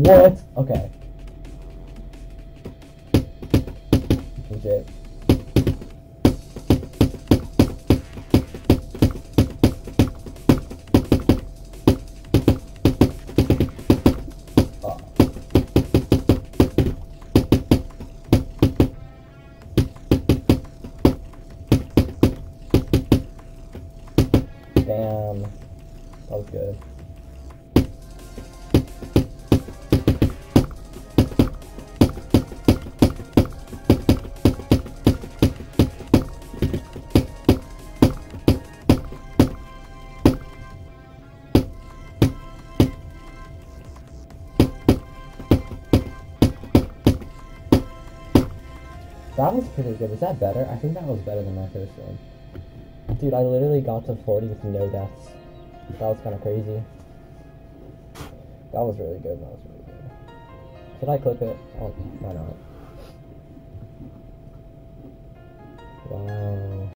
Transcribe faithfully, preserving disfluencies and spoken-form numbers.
What? Okay. Legit. Oh. Damn. That was good. That was pretty good. Was that better? I think that was better than my first one. Dude, I literally got to forty with no deaths. That was kind of crazy. That was really good. That was really good. Should I clip it? Oh, why not? Wow.